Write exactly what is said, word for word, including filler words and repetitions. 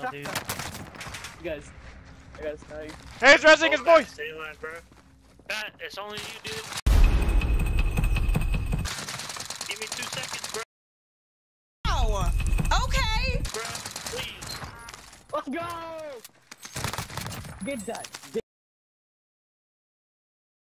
dude. You guys, I gotta tell you. Hey, he's resing his boy! Stay alive, bro. Pat, it's only you, dude. Give me two seconds, bro. Oh, okay. Bro, please. Let's go! Get done.